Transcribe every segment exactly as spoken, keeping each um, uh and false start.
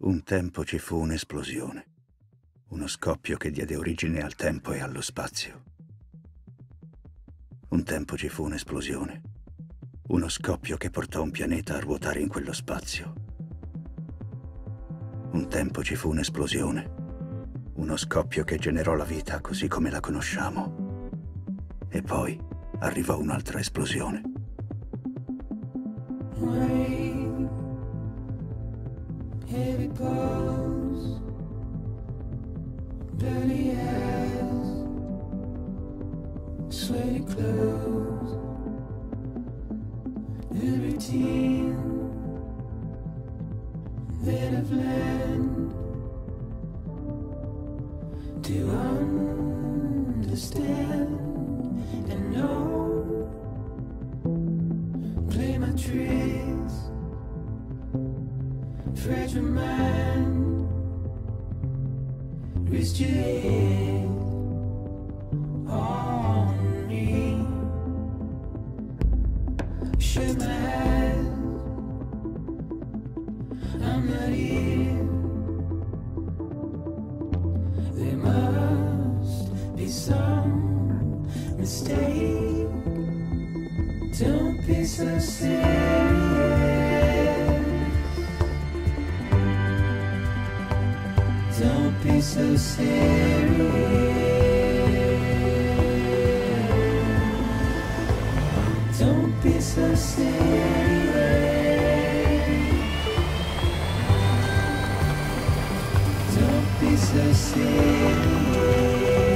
Un tempo ci fu un'esplosione, uno scoppio che diede origine al tempo e allo spazio. Un tempo ci fu un'esplosione, uno scoppio che portò un pianeta a ruotare in quello spazio. Un tempo ci fu un'esplosione, uno scoppio che generò la vita così come la conosciamo. E poi arrivò un'altra esplosione. Rain, heavy pulse, dirty eyes, sweaty clothes, the routine that I've learned to understand and know. Play my tricks, fragile mind, risk your head on me. Shut my eyes, I'm not here. There must be some mistake. Don't be so serious. Don't be so serious. Don't be so serious. Don't be so serious.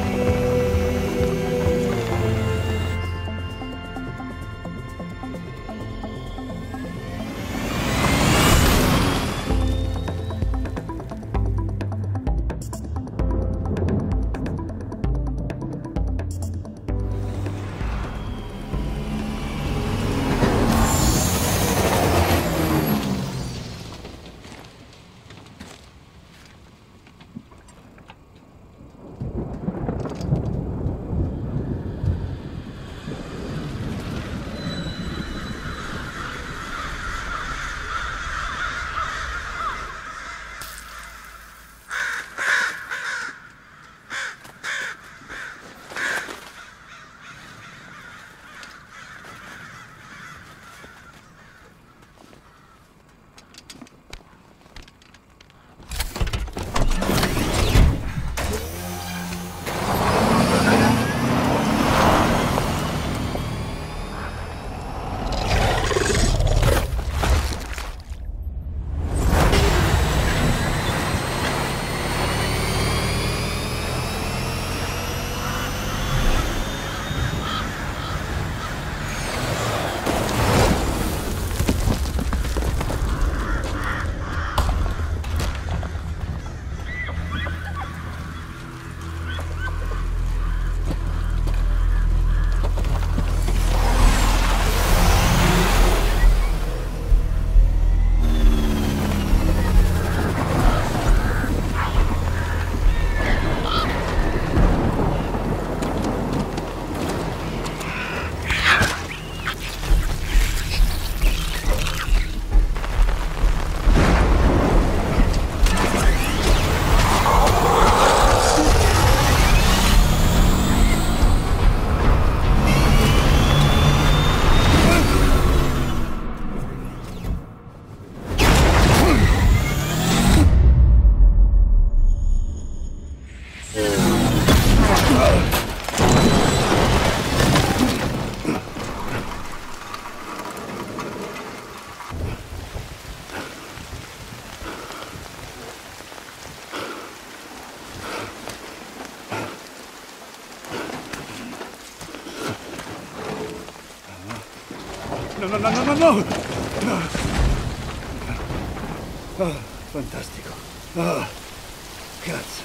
No, no, no, no, no, no! No. Oh, fantastico. Oh, cazzo.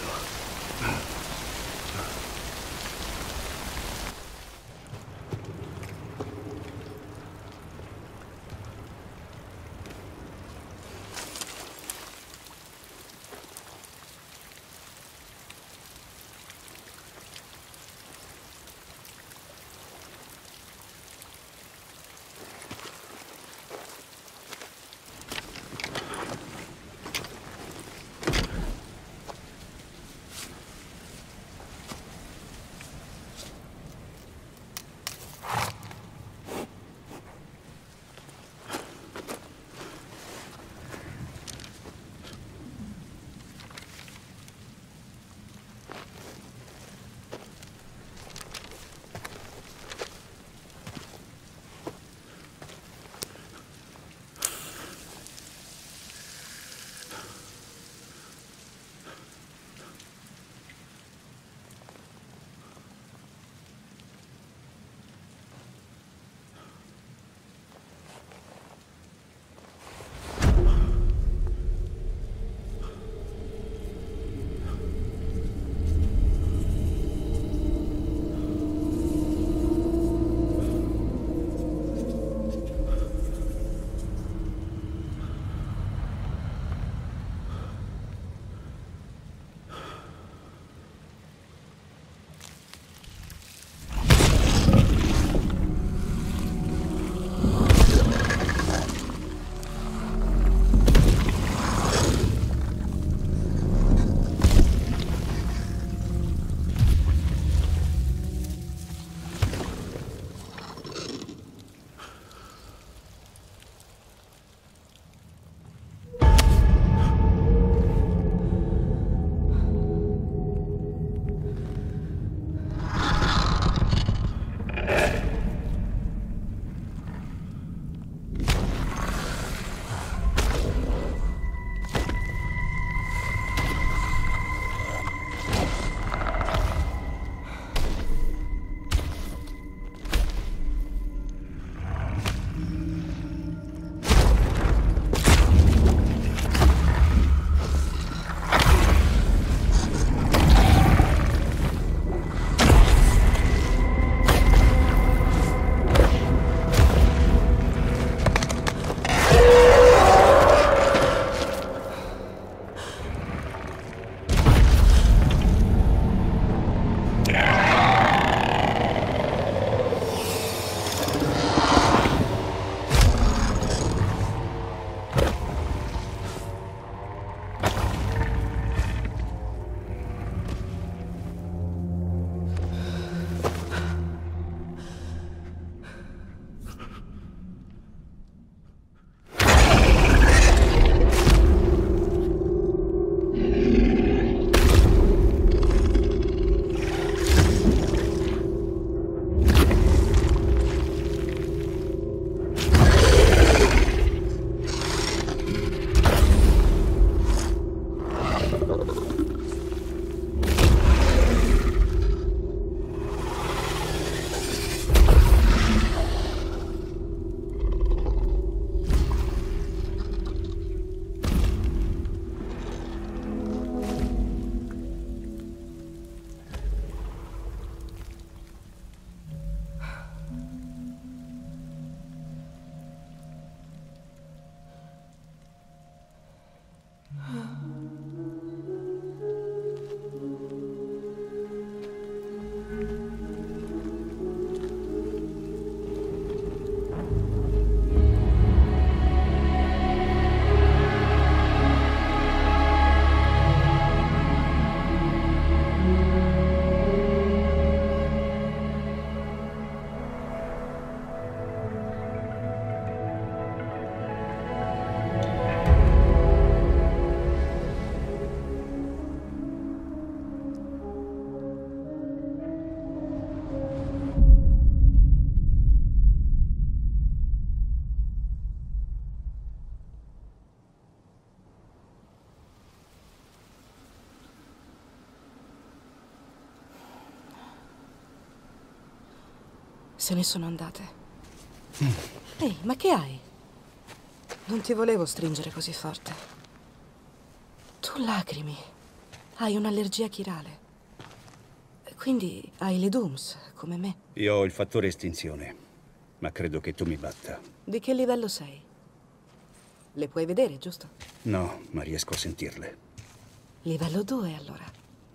se ne sono andate. Mm. Ehi, ma che hai? Non ti volevo stringere così forte. Tu lacrimi. Hai un'allergia chirale. Quindi hai le Dooms, come me. Io ho il fattore estinzione, ma credo che tu mi batta. Di che livello sei? Le puoi vedere, giusto? No, ma riesco a sentirle. Livello due, allora.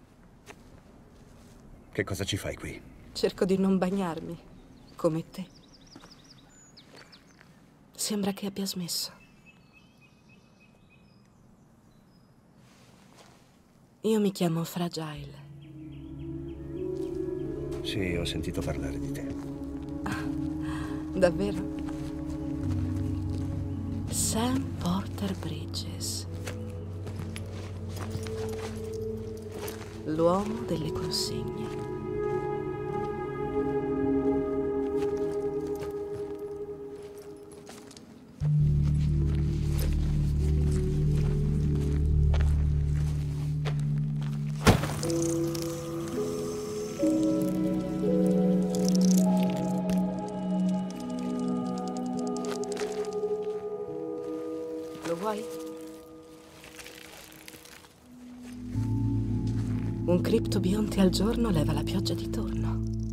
Che cosa ci fai qui? Cerco di non bagnarmi, come te. Sembra che abbia smesso. Io mi chiamo Fragile. Sì, ho sentito parlare di te. Ah, davvero? Sam Porter Bridges. L'uomo delle consegne. Lo vuoi? Un criptobionte al giorno leva la pioggia di torno.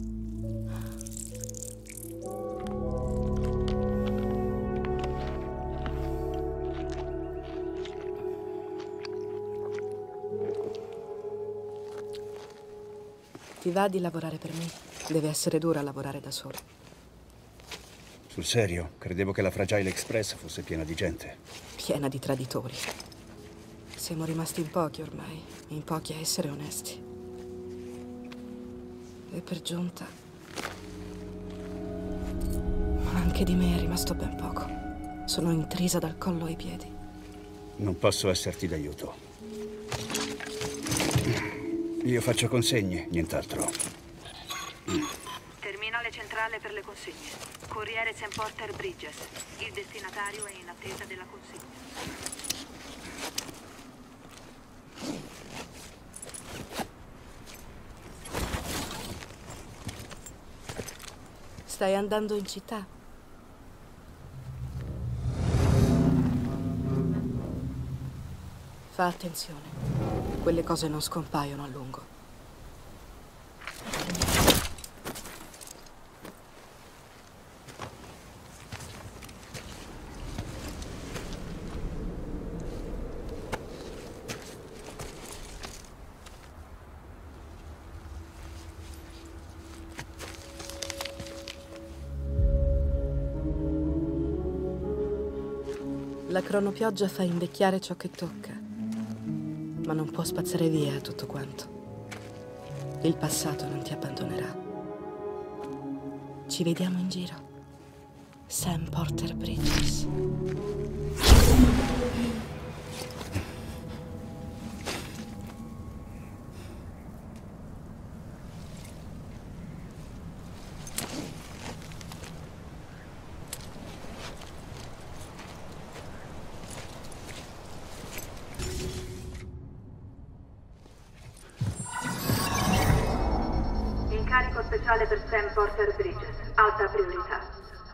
Ti va di lavorare per me? Deve essere dura lavorare da solo. Sul serio? Credevo che la Fragile Express fosse piena di gente. Piena di traditori. Siamo rimasti in pochi ormai, in pochi a essere onesti. E per giunta, anche di me è rimasto ben poco. Sono intrisa dal collo ai piedi. Non posso esserti d'aiuto. Io faccio consegne, nient'altro. Terminale centrale per le consegne. Corriere Saint Porter Bridges. Il destinatario è in attesa della consegna. Stai andando in città? Fa attenzione. Quelle cose non scompaiono a lungo. La cronopioggia fa invecchiare ciò che tocca, ma non può spazzare via tutto quanto. Il passato non ti abbandonerà. Ci vediamo in giro. Sam Porter Bridges. Incarico speciale per Sam Porter Bridges. Alta priorità.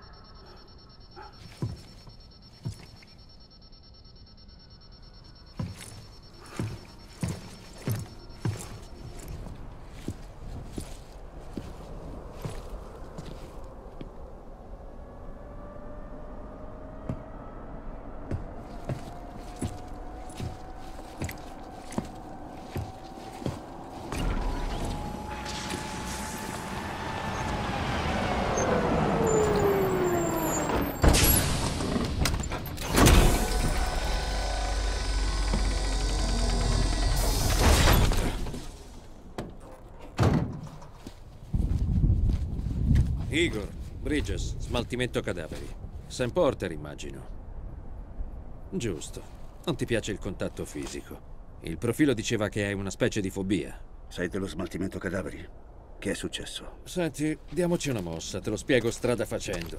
Igor, Bridges, smaltimento cadaveri. Sam Porter, immagino. Giusto. Non ti piace il contatto fisico. Il profilo diceva che hai una specie di fobia. Sai dello smaltimento cadaveri? Che è successo? Senti, diamoci una mossa, te lo spiego strada facendo.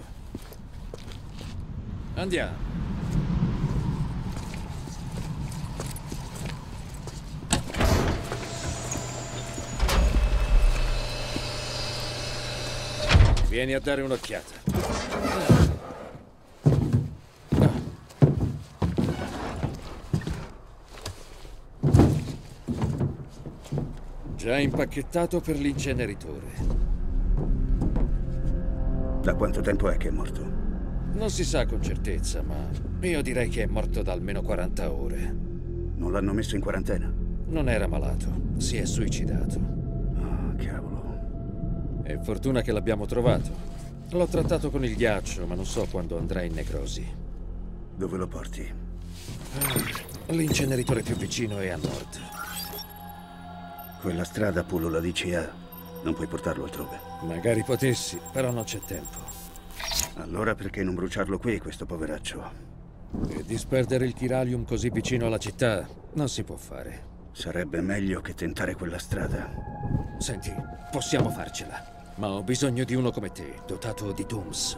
Andiamo. Vieni a dare un'occhiata. Già impacchettato per l'inceneritore. Da quanto tempo è che è morto? Non si sa con certezza, ma io direi che è morto da almeno quaranta ore. Non l'hanno messo in quarantena? Non era malato, si è suicidato. Oh, cavolo. È fortuna che l'abbiamo trovato. L'ho trattato con il ghiaccio, ma non so quando andrà in necrosi. Dove lo porti? L'inceneritore più vicino è a nord. Quella strada pullula di C A. Non puoi portarlo altrove. Magari potessi, però non c'è tempo. Allora perché non bruciarlo qui, questo poveraccio? E disperdere il chiralium così vicino alla città non si può fare. Sarebbe meglio che tentare quella strada. Senti, possiamo farcela, ma ho bisogno di uno come te, dotato di Dooms.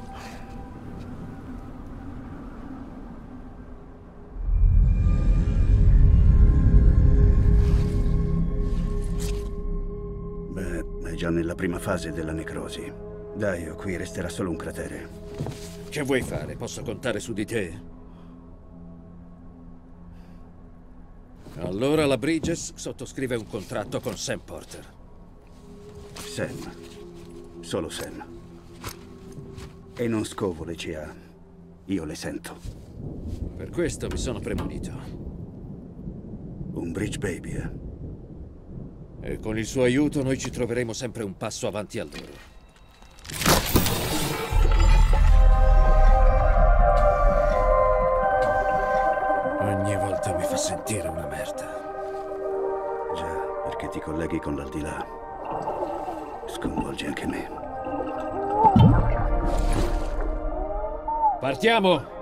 Beh, è già nella prima fase della necrosi. Dai, o qui resterà solo un cratere. Che vuoi fare? Posso contare su di te? Allora la Bridges sottoscrive un contratto con Sam Porter. Sam. Solo Sam. E non scovo le C A. Io le sento. Per questo mi sono premunito. Un bridge baby, eh? E con il suo aiuto noi ci troveremo sempre un passo avanti a loro. Ogni volta mi fa sentire una merda. Già, perché ti colleghi con l'aldilà. Sconvolge anche me. Partiamo!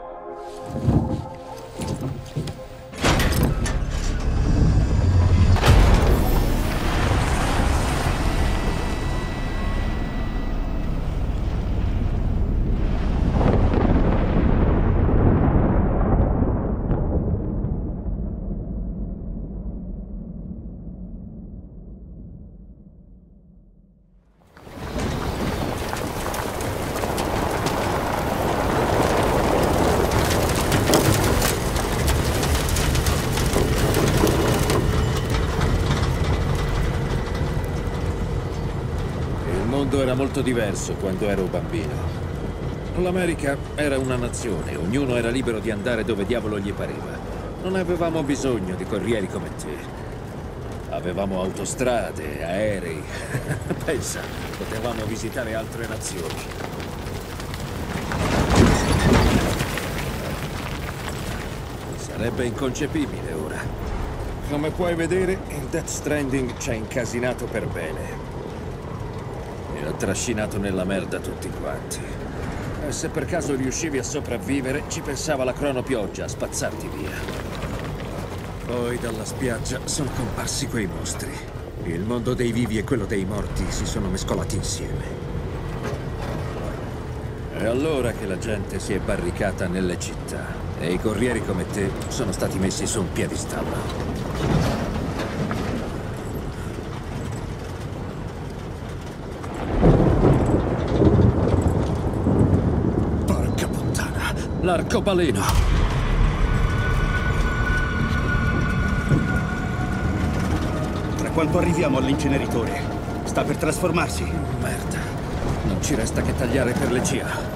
Era molto diverso quando ero bambino. L'America era una nazione, ognuno era libero di andare dove diavolo gli pareva. Non avevamo bisogno di corrieri come te. Avevamo autostrade, aerei. Pensa, potevamo visitare altre nazioni. Sarebbe inconcepibile ora. Come puoi vedere, il Death Stranding ci ha incasinato per bene. Mi ha trascinato nella merda tutti quanti. E se per caso riuscivi a sopravvivere, ci pensava la cronopioggia a spazzarti via. Poi dalla spiaggia sono comparsi quei mostri. Il mondo dei vivi e quello dei morti si sono mescolati insieme. È allora che la gente si è barricata nelle città e i corrieri come te sono stati messi su un piedistallo. L'arcobaleno! Tra quanto arriviamo all'inceneritore? Sta per trasformarsi. Merda. Non ci resta che tagliare per le C A.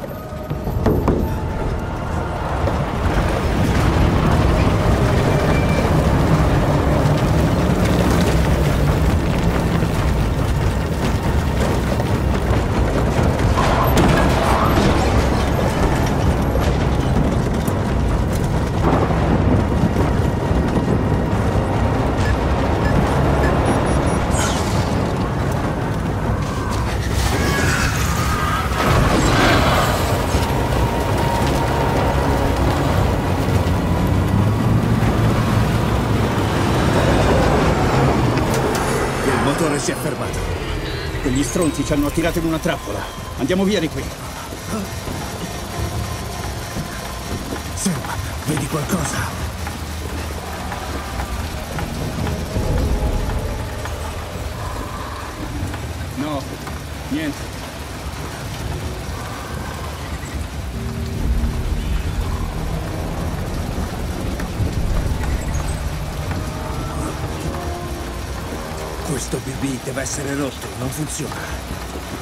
Si è fermato. Quegli stronzi ci hanno attirato in una trappola. Andiamo via di qui. Sam, vedi qualcosa? No, niente. Sto B B deve essere rotto, non funziona.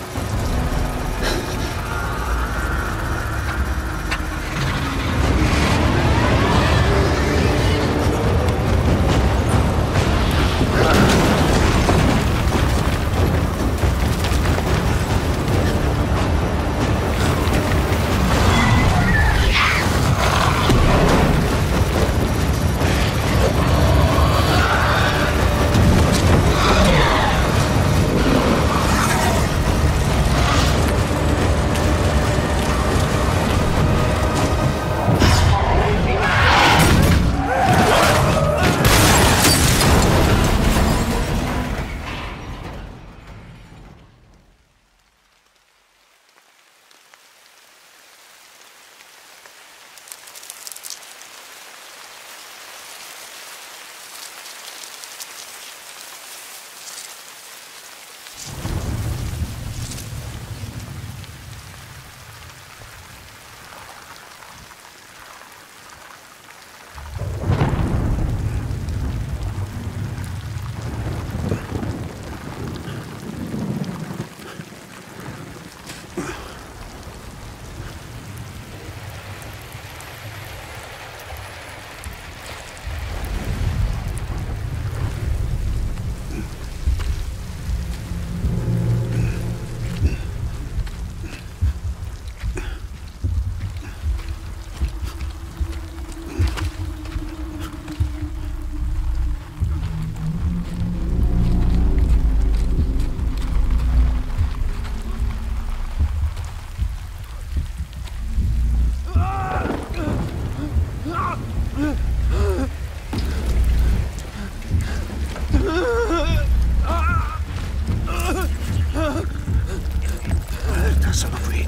Sono qui.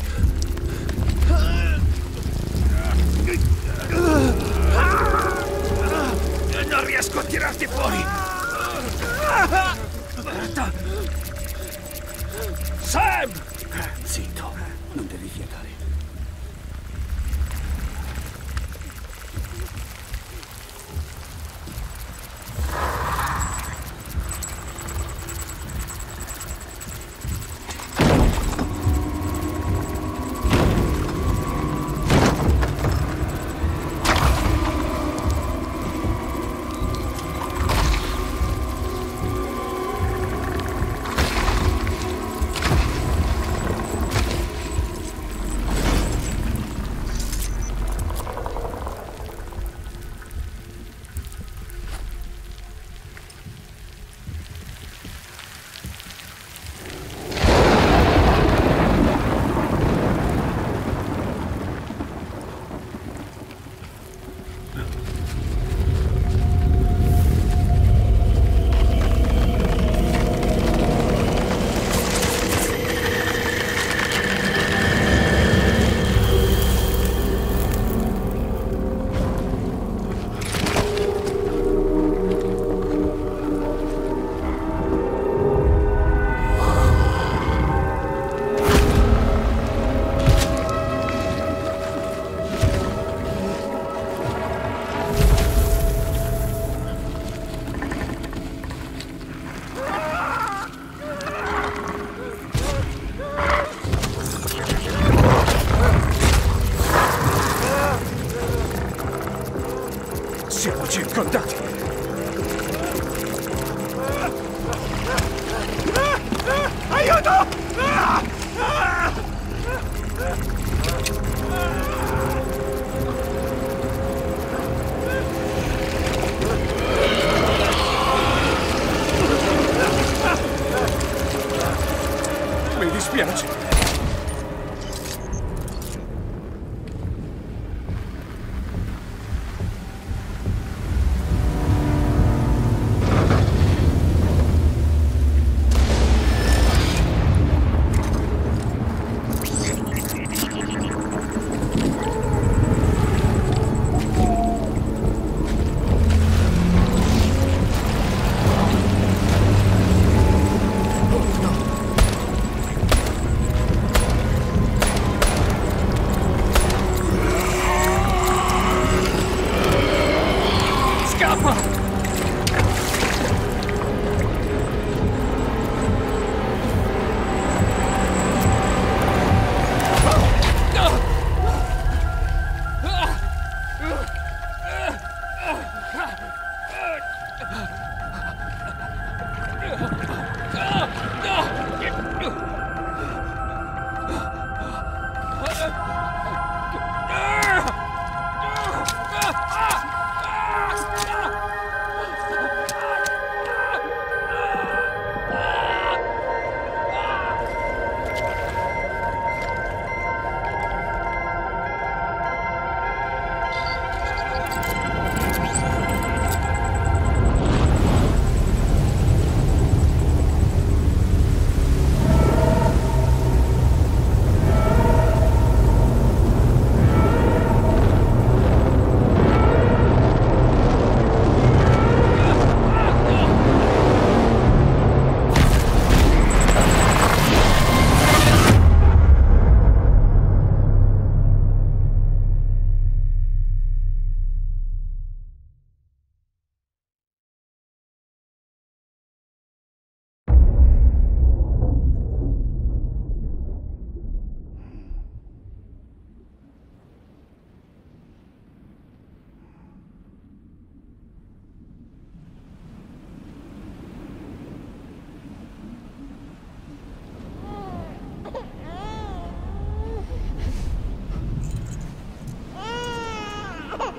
Non riesco a tirarti fuori. Guarda. Sam! Zitto, non devi fiatare. Siamo circondati! Aiuto! Mi dispiace.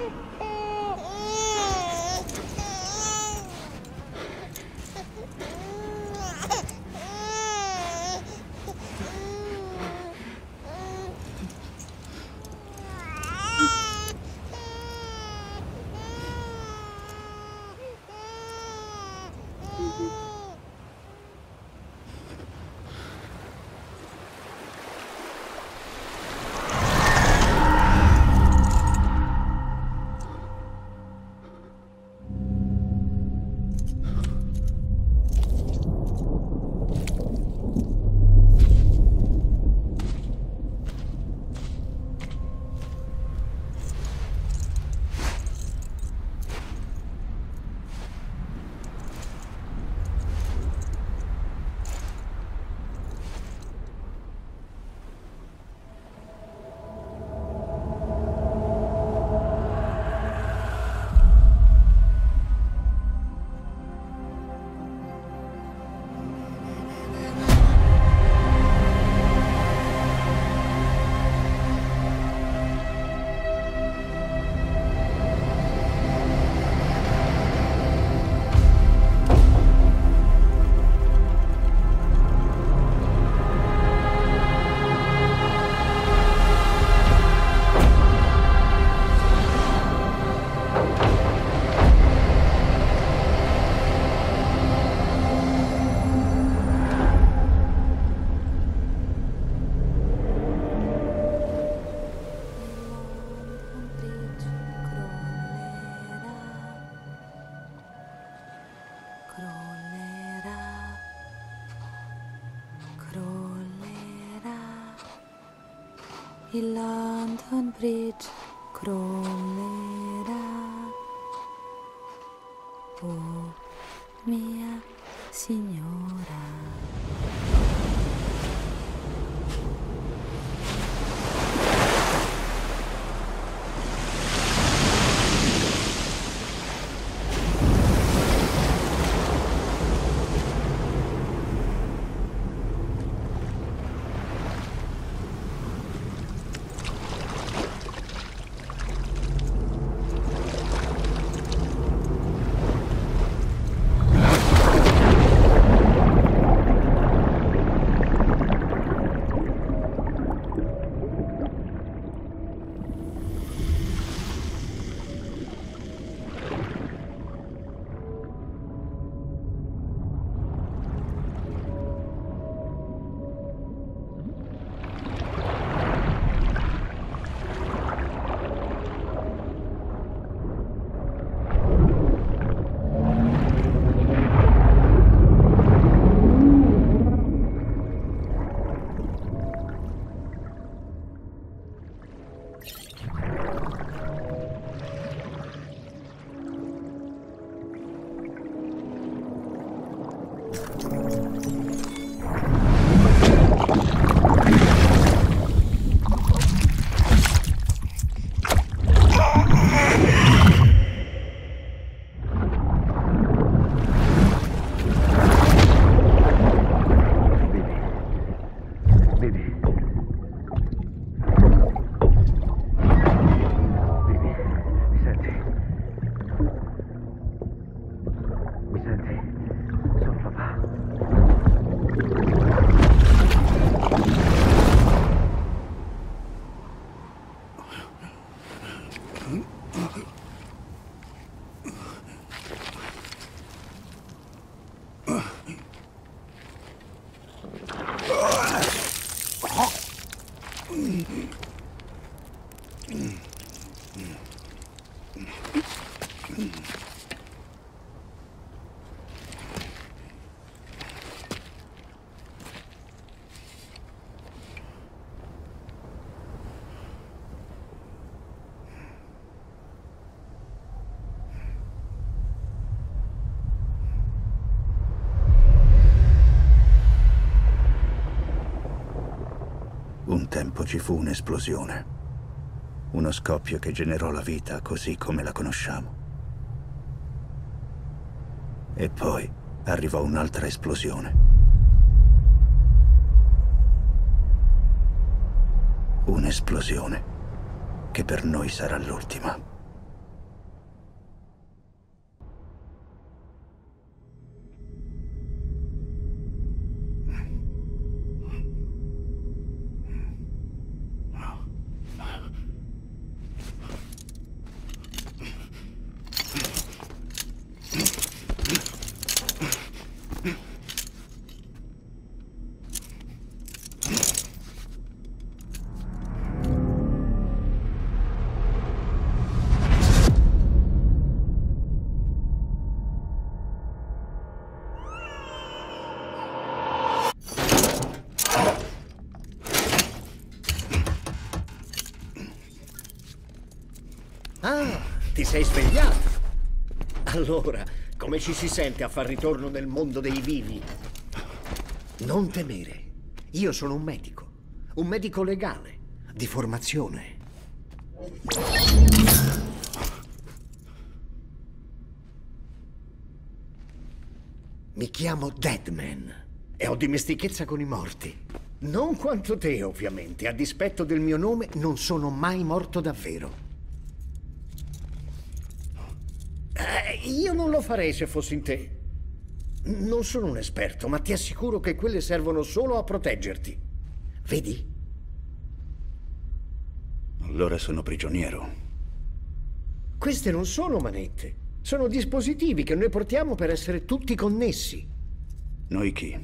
Il London Bridge crollerà. Oh, mia signora. Un tempo ci fu un'esplosione. Uno scoppio che generò la vita così come la conosciamo. E poi arrivò un'altra esplosione. Un'esplosione che per noi sarà l'ultima. Ah, ti sei svegliato. Allora, come ci si sente a far ritorno nel mondo dei vivi? Non temere. Io sono un medico. Un medico legale, di formazione. Mi chiamo Deadman e ho dimestichezza con i morti. Non quanto te, ovviamente. A dispetto del mio nome, non sono mai morto davvero. Eh, io non lo farei se fossi in te. Non sono un esperto, ma ti assicuro che quelle servono solo a proteggerti. Vedi? Allora sono prigioniero. Queste non sono manette. Sono dispositivi che noi portiamo per essere tutti connessi. Noi chi?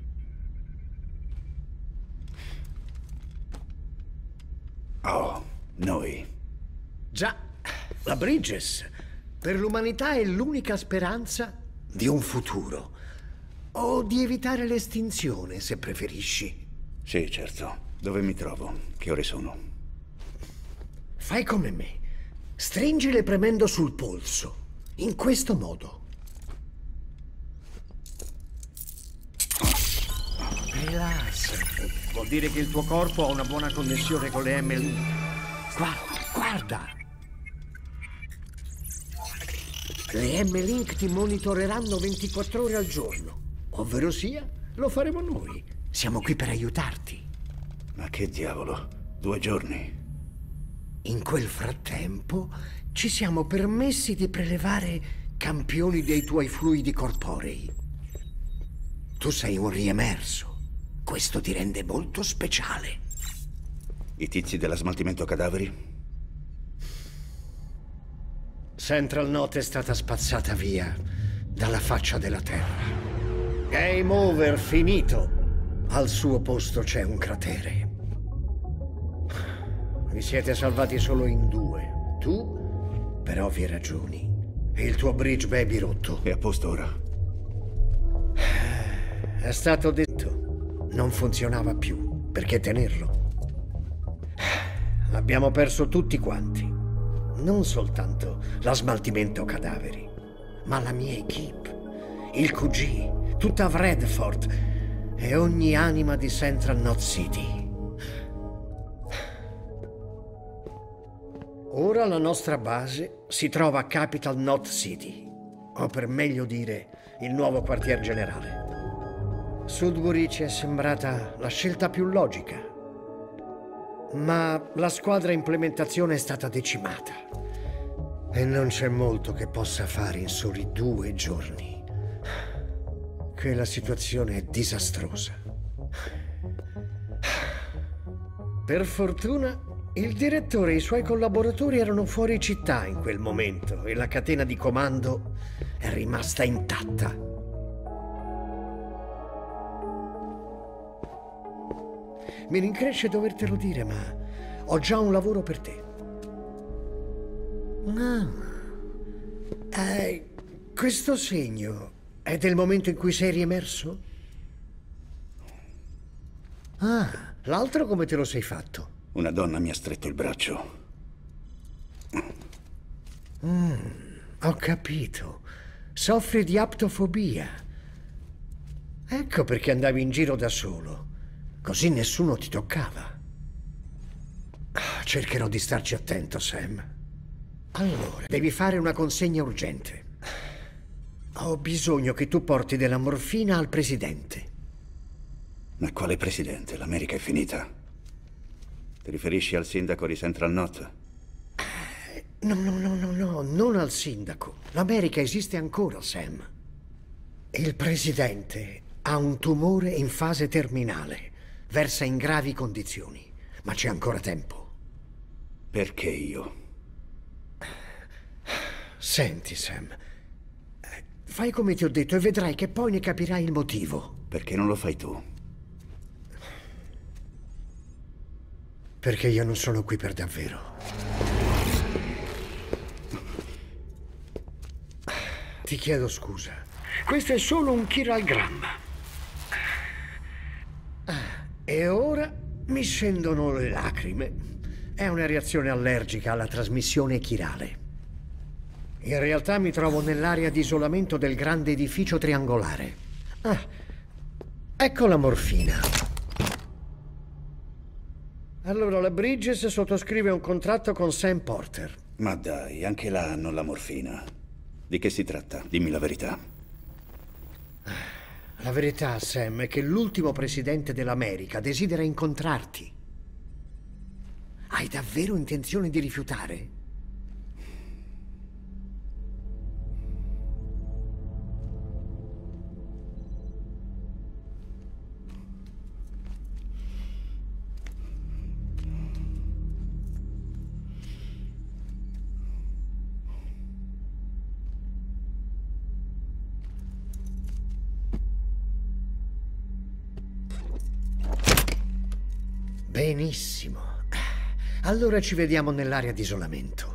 Oh, noi. Già, la Bridges. Per l'umanità è l'unica speranza di un futuro. O di evitare l'estinzione, se preferisci. Sì, certo. Dove mi trovo? Che ore sono? Fai come me. Stringile premendo sul polso. In questo modo. Rilassati. Vuol dire che il tuo corpo ha una buona connessione con le M-Link. Guarda, guarda. Le M-Link ti monitoreranno ventiquattro ore al giorno. Ovvero sia, lo faremo noi. Siamo qui per aiutarti. Ma che diavolo? Due giorni? In quel frattempo ci siamo permessi di prelevare campioni dei tuoi fluidi corporei. Tu sei un riemerso. Questo ti rende molto speciale. I tizi della smaltimento cadaveri? Central Knot è stata spazzata via dalla faccia della terra. Game over, finito. Al suo posto c'è un cratere. Vi siete salvati solo in due. Tu, per ovvie ragioni, e il tuo bridge baby rotto. È a posto ora. È stato detto. Non funzionava più. Perché tenerlo? Abbiamo perso tutti quanti. Non soltanto la smaltimento cadaveri, ma la mia equipe, il Q G, tutta Vredfort e ogni anima di Central Knot City. Ora la nostra base si trova a Capital Knot City, o per meglio dire, il nuovo quartier generale. Sudbury ci è sembrata la scelta più logica. Ma la squadra implementazione è stata decimata e non c'è molto che possa fare in soli due giorni. Che la situazione è disastrosa. Per fortuna, il direttore e i suoi collaboratori erano fuori città in quel momento e la catena di comando è rimasta intatta. Mi rincresce dovertelo dire, ma ho già un lavoro per te. Ah, eh, questo segno è del momento in cui sei riemerso? Ah, l'altro come te lo sei fatto? Una donna mi ha stretto il braccio. Mm, ho capito. Soffri di aptofobia. Ecco perché andavi in giro da solo. Così nessuno ti toccava. Cercherò di starci attento, Sam. Allora, devi fare una consegna urgente. Ho bisogno che tu porti della morfina al presidente. Ma quale presidente? L'America è finita. Ti riferisci al sindaco di Central Knot? No, no, no, no, no, non al sindaco. L'America esiste ancora, Sam. Il presidente ha un tumore in fase terminale. Versa in gravi condizioni, ma c'è ancora tempo. Perché io? Senti, Sam, fai come ti ho detto e vedrai che poi ne capirai il motivo. Perché non lo fai tu? Perché io non sono qui per davvero. Ti chiedo scusa. Questo è solo un chiralgramma. E ora mi scendono le lacrime, È una reazione allergica alla trasmissione chirale. In realtà mi trovo nell'area di isolamento del grande edificio triangolare. Ah, ecco la morfina. Allora la Bridges sottoscrive un contratto con Sam Porter. Ma dai, anche là hanno la morfina. Di che si tratta? Dimmi la verità. La verità, Sam, è che l'ultimo presidente dell'America desidera incontrarti. Hai davvero intenzione di rifiutare? Benissimo. Allora ci vediamo nell'area di isolamento.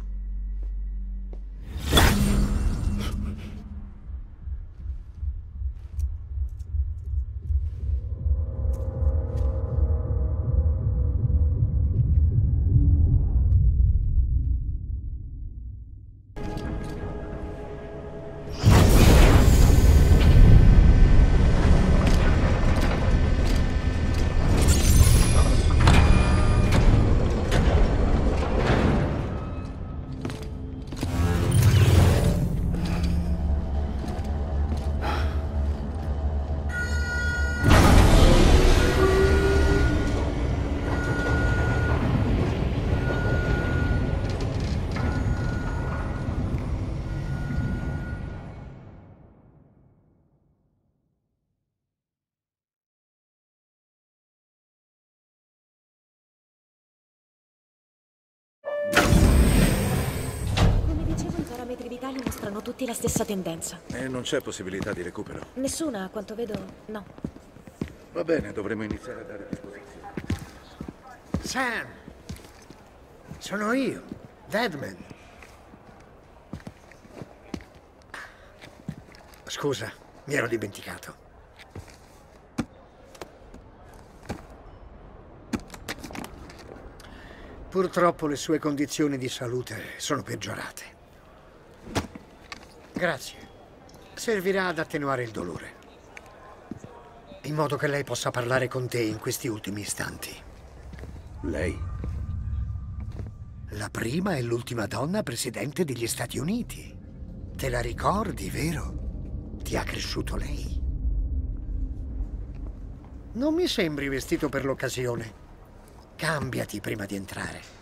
Parametri vitali mostrano tutti la stessa tendenza. E non c'è possibilità di recupero? Nessuna, a quanto vedo, no. Va bene, dovremo iniziare a dare disposizione. Sam! Sono io, Deadman. Scusa, mi ero dimenticato. Purtroppo le sue condizioni di salute sono peggiorate. Grazie. Servirà ad attenuare il dolore, in modo che lei possa parlare con te in questi ultimi istanti. Lei? La prima e l'ultima donna presidente degli Stati Uniti. Te la ricordi, vero? Ti ha cresciuto lei. Non mi sembri vestito per l'occasione. Cambiati prima di entrare.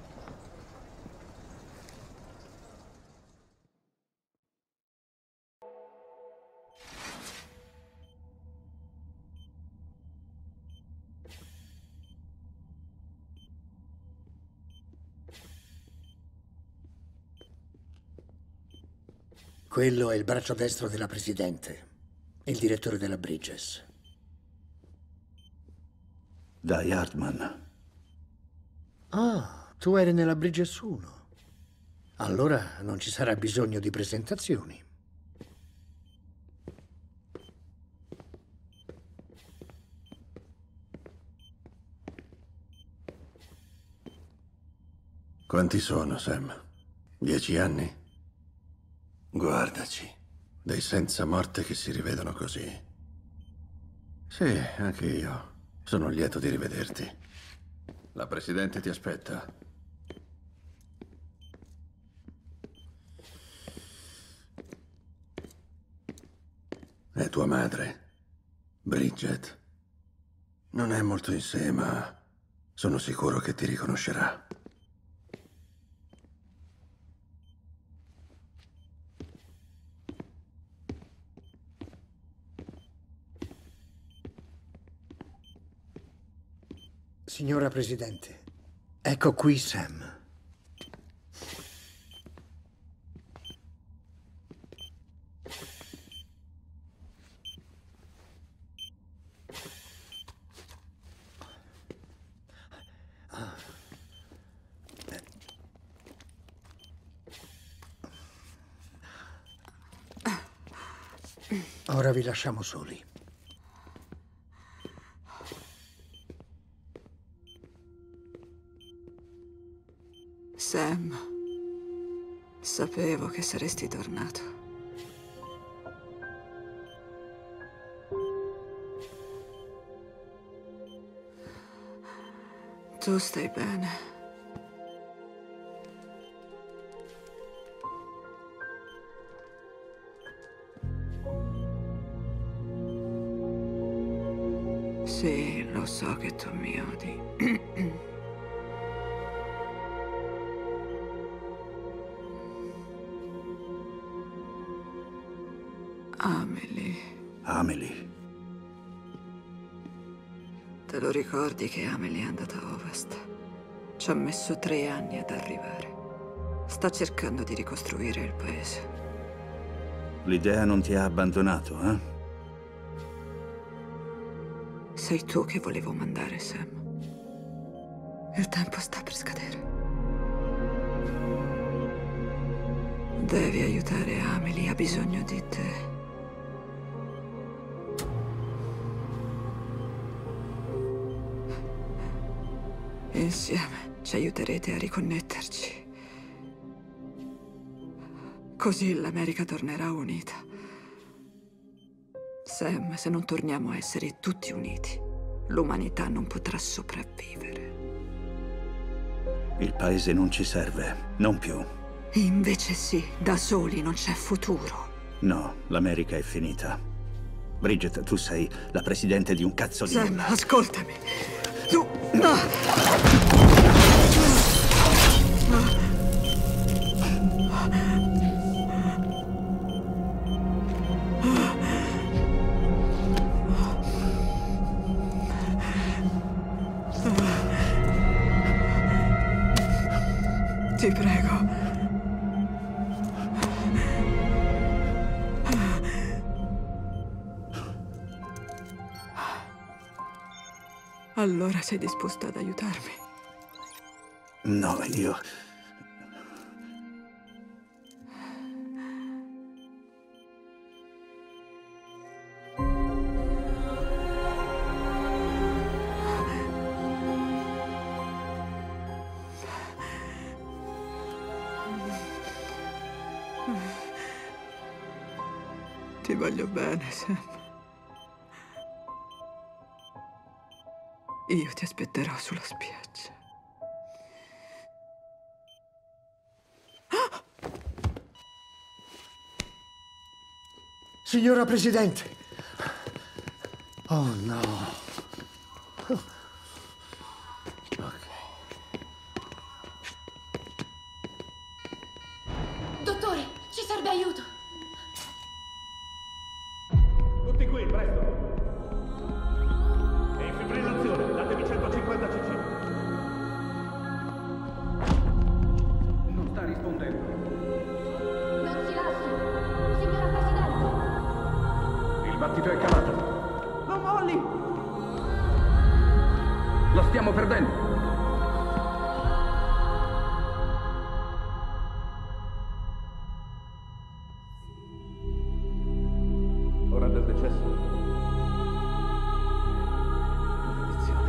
Quello è il braccio destro della Presidente, il direttore della Bridges. Dai, Hartman. Ah, tu eri nella Bridges uno. Allora non ci sarà bisogno di presentazioni. Quanti sono, Sam? Dieci anni? Guardaci, dei senza morte che si rivedono così. Sì, anche io. Sono lieto di rivederti. La Presidente ti aspetta. È tua madre, Bridget. Non è molto in sé, ma sono sicuro che ti riconoscerà. Signora Presidente, ecco qui Sam. Ora vi lasciamo soli. Sapevo che saresti tornato. Tu stai bene? Sì, lo so che tu mi odi. Amelie. Amelie. Te lo ricordi che Amelie è andata a ovest? Ci ha messo tre anni ad arrivare. Sta cercando di ricostruire il paese. L'idea non ti ha abbandonato, eh? Sei tu che volevo mandare, Sam. Il tempo sta per scadere. Devi aiutare Amelie, ha bisogno di te. Insieme ci aiuterete a riconnetterci. Così l'America tornerà unita. Sam, se non torniamo a essere tutti uniti, l'umanità non potrà sopravvivere. Il paese non ci serve, non più. Invece sì, da soli non c'è futuro. No, l'America è finita. Bridget, tu sei la presidente di un cazzo di Sam, nulla. ascoltami. Tu... No. Ti prego. Allora sei disposta ad aiutarmi? No, io... Ti voglio bene, Sam. Io ti aspetterò sulla spiaggia. Signora Presidente! Oh no! Dottore, ci serve aiuto! Tutti qui, presto! È in fibrillazione, datemi centocinquanta cc. Non sta rispondendo. Non si lasci, signora Presidente! Il battito è calato. Non molli! Lo stiamo perdendo. Ora del decesso. Maledizione.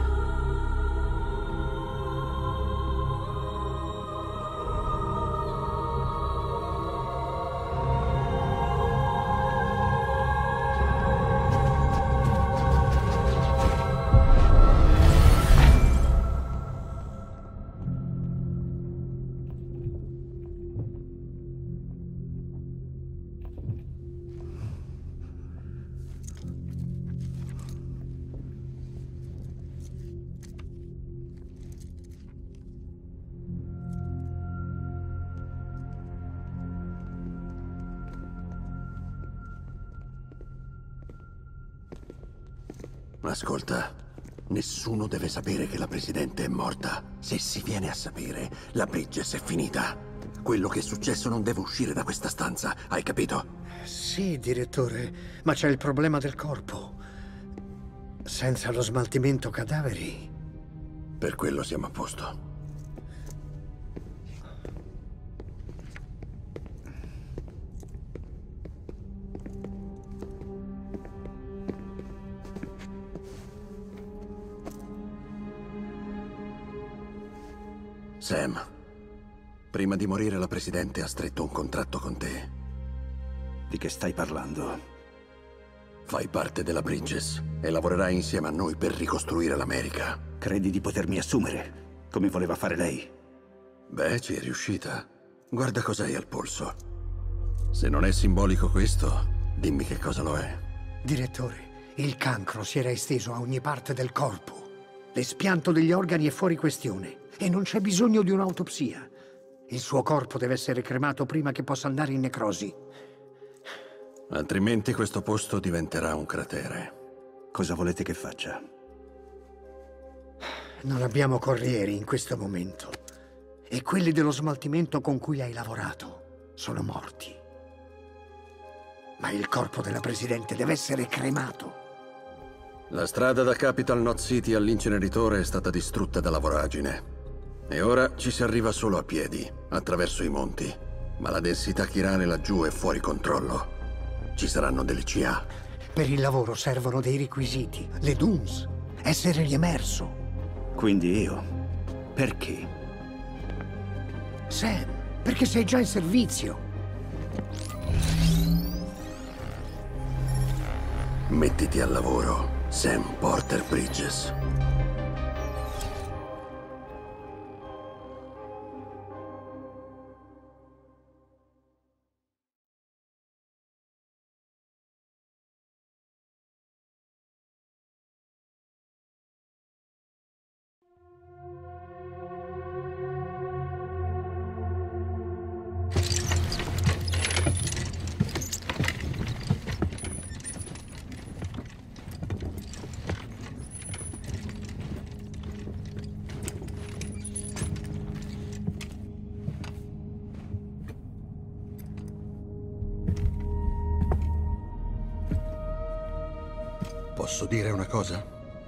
Ascolta, nessuno deve sapere che la Presidente è morta. Se si viene a sapere, la Bridges è finita. Quello che è successo non deve uscire da questa stanza, hai capito? Sì, direttore, ma c'è il problema del corpo. Senza lo smaltimento cadaveri... Per quello siamo a posto. Sam, Prima di morire la Presidente ha stretto un contratto con te. Di che stai parlando? Fai parte della Bridges e lavorerai insieme a noi per ricostruire l'America. Credi di potermi assumere, come voleva fare lei? Beh, ci è riuscita. Guarda cos'hai al polso. Se non è simbolico questo, dimmi che cosa lo è. Direttore, il cancro si era esteso a ogni parte del corpo. L'espianto degli organi è fuori questione e non c'è bisogno di un'autopsia. Il suo corpo deve essere cremato prima che possa andare in necrosi. Altrimenti questo posto diventerà un cratere. Cosa volete che faccia? Non abbiamo corrieri in questo momento. E quelli dello smaltimento con cui hai lavorato sono morti. Ma il corpo della Presidente deve essere cremato. La strada da Capital Knot City all'inceneritore è stata distrutta dalla voragine. E ora ci si arriva solo a piedi, attraverso i monti. Ma la densità chirale laggiù è fuori controllo. Ci saranno delle C A. Per il lavoro servono dei requisiti, le D U N S, essere riemerso. Quindi io? Perché? Sam, perché sei già in servizio. Mettiti al lavoro, Sam Porter Bridges. Posso dire una cosa?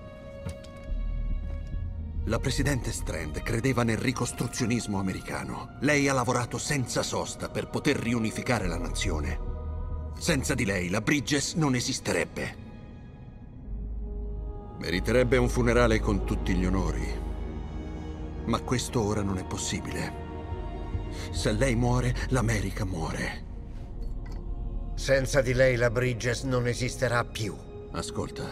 La Presidente Strand credeva nel ricostruzionismo americano. Lei ha lavorato senza sosta per poter riunificare la nazione. Senza di lei la Bridges non esisterebbe. Meriterebbe un funerale con tutti gli onori. Ma questo ora non è possibile. Se lei muore, l'America muore. Senza di lei la Bridges non esisterà più. Ascolta.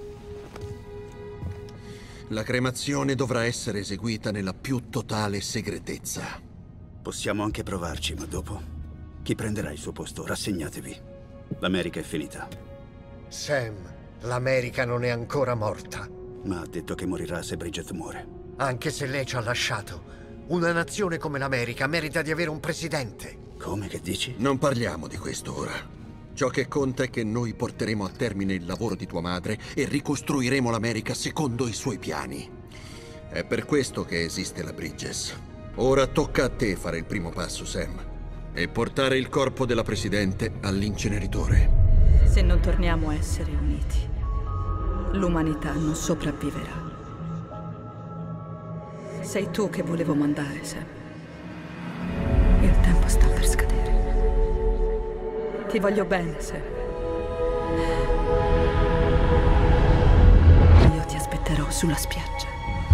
La cremazione dovrà essere eseguita nella più totale segretezza. Possiamo anche provarci, ma dopo? Chi prenderà il suo posto? Rassegnatevi. L'America è finita. Sam, l'America non è ancora morta. Ma ha detto che morirà se Bridget muore. Anche se lei ci ha lasciato, una nazione come l'America merita di avere un presidente. Come che dici? Non parliamo di questo ora. Ciò che conta è che noi porteremo a termine il lavoro di tua madre e ricostruiremo l'America secondo i suoi piani. È per questo che esiste la Bridges. Ora tocca a te fare il primo passo, Sam, e portare il corpo della Presidente all'inceneritore. Se non torniamo a essere uniti, l'umanità non sopravviverà. Sei tu che volevo mandare, Sam. Il tempo sta per scadere. Ti voglio bene, Sam. Io ti aspetterò sulla spiaggia.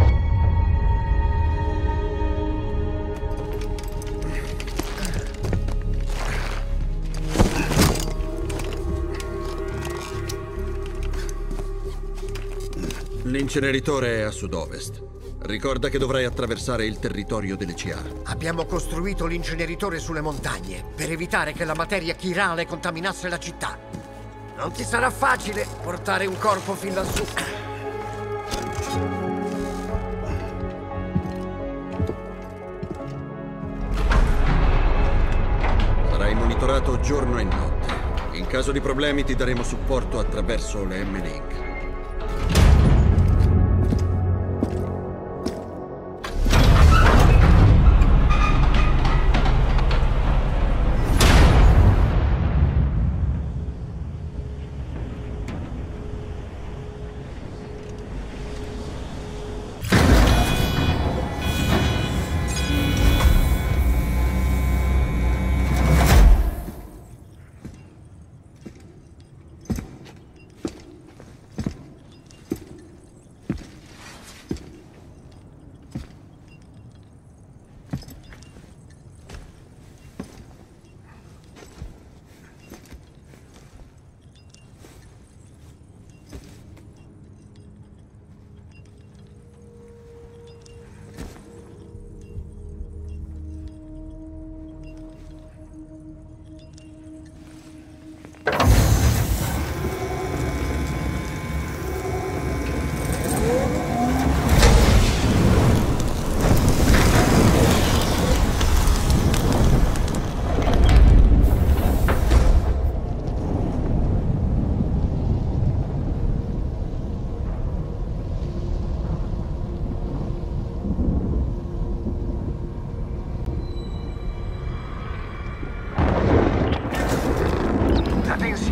L'inceneritore è a sud-ovest. Ricorda che dovrai attraversare il territorio delle C A. Abbiamo costruito l'inceneritore sulle montagne per evitare che la materia chirale contaminasse la città. Non ti sarà facile portare un corpo fin lassù. Sarai monitorato giorno e notte. In caso di problemi ti daremo supporto attraverso le M-Link.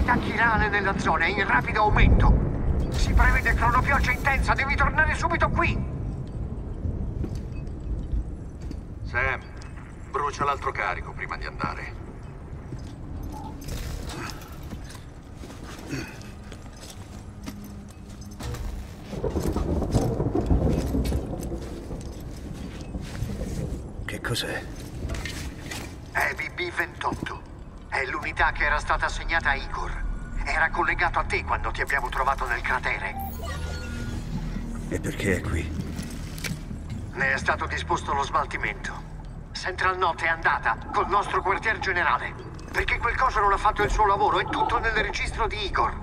densità chirale nella zona è in rapido aumento. Si prevede cronopioggia intensa, devi tornare subito qui. Sam, brucia l'altro carico prima di andare. Che cos'è? È B B ventotto. È l'unità che era stata assegnata a Igor. Era collegato a te quando ti abbiamo trovato nel cratere. E perché è qui? Ne è stato disposto lo smaltimento. Central Knot è andata col nostro quartier generale. Perché quel coso non ha fatto il suo lavoro, è tutto nel registro di Igor.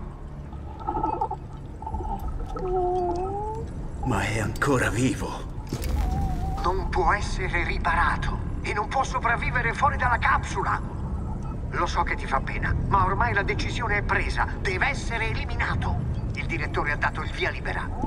Ma è ancora vivo. Non può essere riparato e non può sopravvivere fuori dalla capsula. Lo so che ti fa pena, ma ormai la decisione è presa. Deve essere eliminato. Il direttore ha dato il via libera.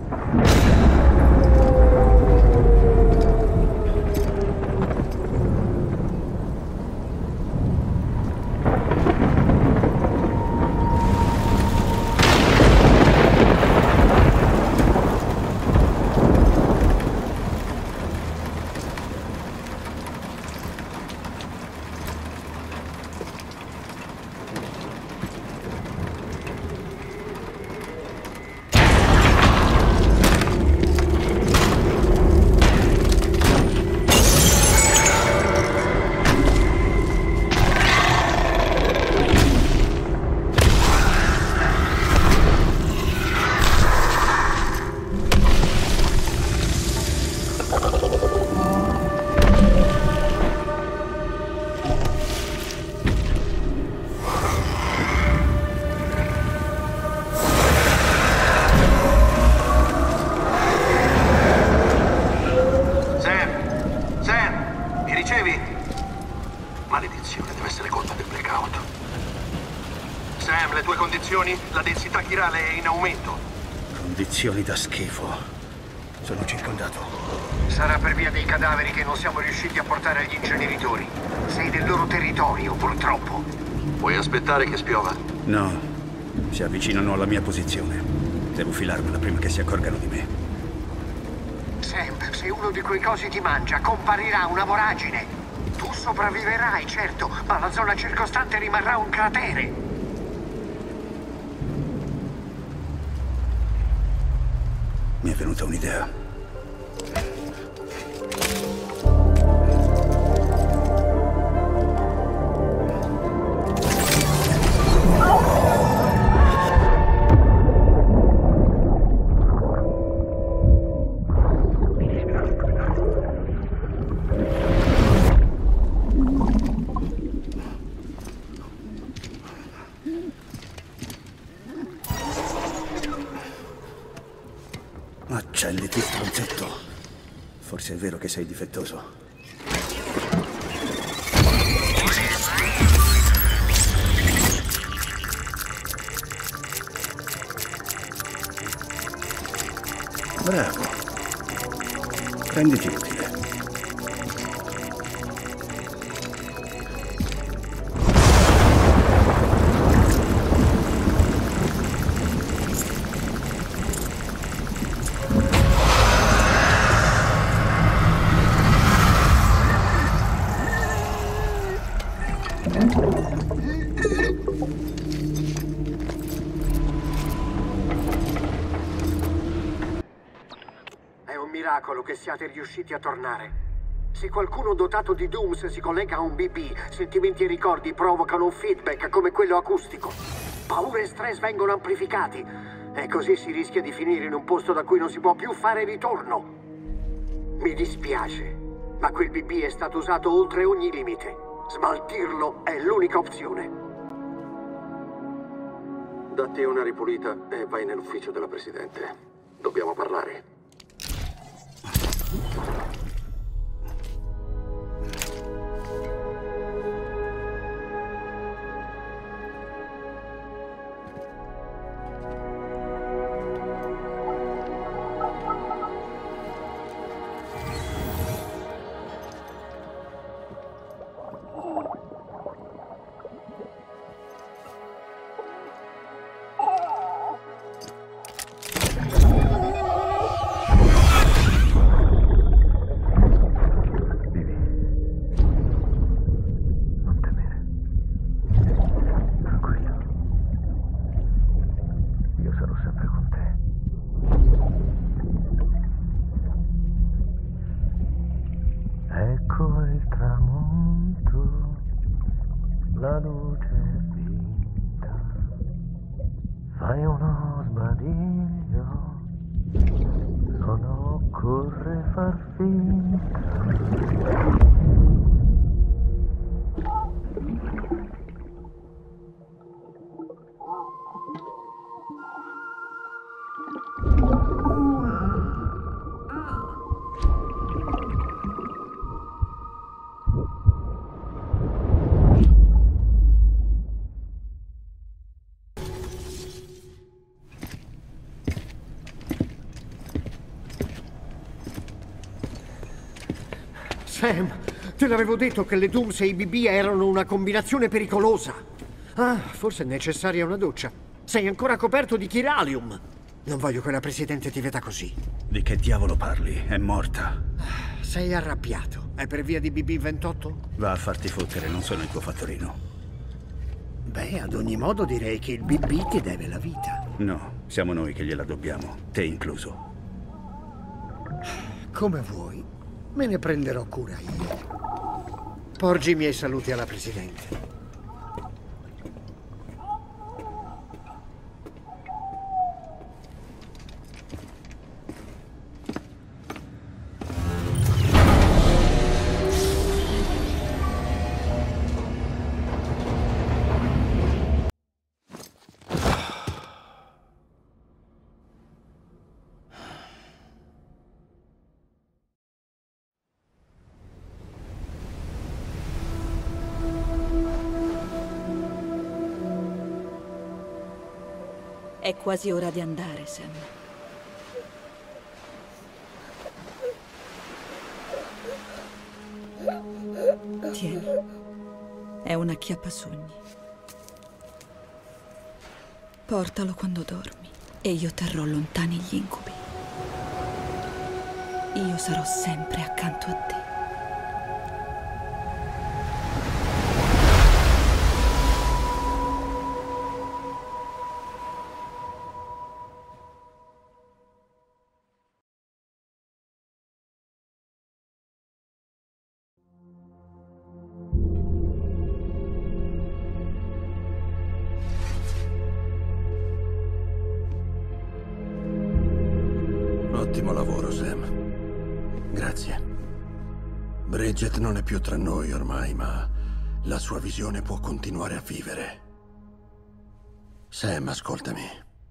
Maledizione, deve essere colpa del blackout. Sam, le tue condizioni? La densità chirale è in aumento. Condizioni da schifo. Sono circondato. Sarà per via dei cadaveri che non siamo riusciti a portare agli inceneritori. Sei del loro territorio, purtroppo. Vuoi aspettare che spiova? No, si avvicinano alla mia posizione. Devo filarmela prima che si accorgano di me. Sam, se uno di quei cosi ti mangia, comparirà una voragine. Tu sopravviverai, certo, ma la zona circostante rimarrà un cratere. Mi è venuta un'idea. Accenditi, stronzetto. Forse è vero che sei difettoso. Bravo. Renditi utile. Miracolo che siate riusciti a tornare. Se qualcuno dotato di Dooms si collega a un B B, sentimenti e ricordi provocano un feedback come quello acustico. Paura e stress vengono amplificati e così si rischia di finire in un posto da cui non si può più fare ritorno. Mi dispiace, ma quel B B è stato usato oltre ogni limite. Smaltirlo è l'unica opzione. Datti una ripulita e vai nell'ufficio della Presidente. Dobbiamo parlare. la luce finta, fai uno sbadiglio, non occorre far finta. Sam, te l'avevo detto che le Dooms e i B B erano una combinazione pericolosa. Ah, forse è necessaria una doccia. Sei ancora coperto di chiralium. Non voglio che la Presidente ti veda così. Di che diavolo parli? È morta. Sei arrabbiato. È per via di B B ventotto? Va a farti fottere, non sono il tuo fattorino. Beh, ad ogni modo direi che il B B ti deve la vita. No, siamo noi che gliela dobbiamo, te incluso. Come vuoi. Me ne prenderò cura io. Porgi i miei saluti alla Presidente. È quasi ora di andare, Sam. Tieni. È un acchiappasogni. Portalo quando dormi e io terrò lontani gli incubi. Io sarò sempre accanto a te. Ottimo lavoro, Sam. Grazie. Bridget non è più tra noi ormai, ma la sua visione può continuare a vivere. Sam, ascoltami.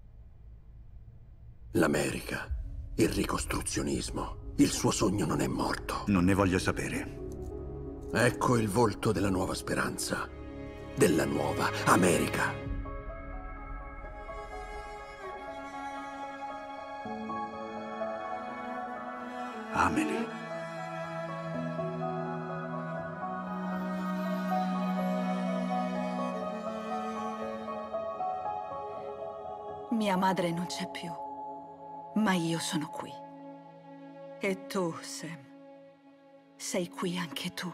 L'America, il ricostruzionismo, il suo sogno non è morto. Non ne voglio sapere. Ecco il volto della nuova speranza, della nuova America. Amelie. Mia madre non c'è più, ma io sono qui. E tu, Sam, sei qui anche tu.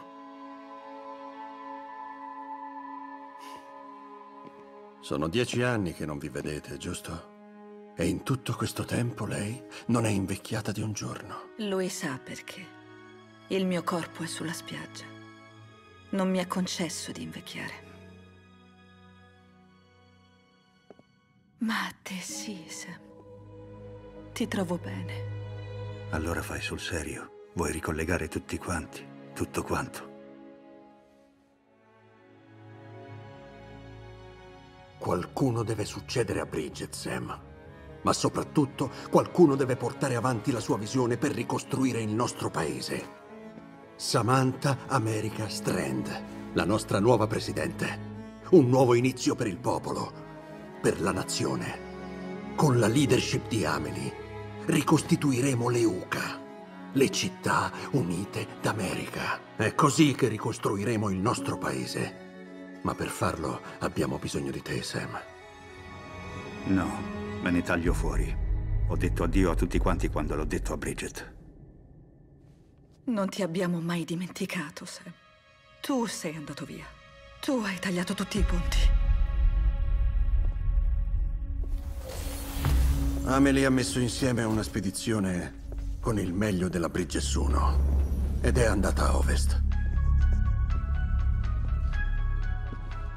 Sono dieci anni che non vi vedete, giusto? E in tutto questo tempo lei non è invecchiata di un giorno. Lui sa perché. Il mio corpo è sulla spiaggia. Non mi è concesso di invecchiare. Ma a te sì, Sam. Ti trovo bene. Allora fai sul serio. Vuoi ricollegare tutti quanti? Tutto quanto? Qualcuno deve succedere a Bridget, Sam. Ma soprattutto qualcuno deve portare avanti la sua visione per ricostruire il nostro paese. Samantha America Strand, la nostra nuova presidente. Un nuovo inizio per il popolo, per la nazione. Con la leadership di Amelie ricostituiremo le U C A, le città unite d'America. È così che ricostruiremo il nostro paese. Ma per farlo abbiamo bisogno di te, Sam. No. Me ne taglio fuori. Ho detto addio a tutti quanti quando l'ho detto a Bridget. Non ti abbiamo mai dimenticato, Sam. Tu sei andato via. Tu hai tagliato tutti i ponti. Amelie ha messo insieme una spedizione con il meglio della Bridges uno ed è andata a ovest.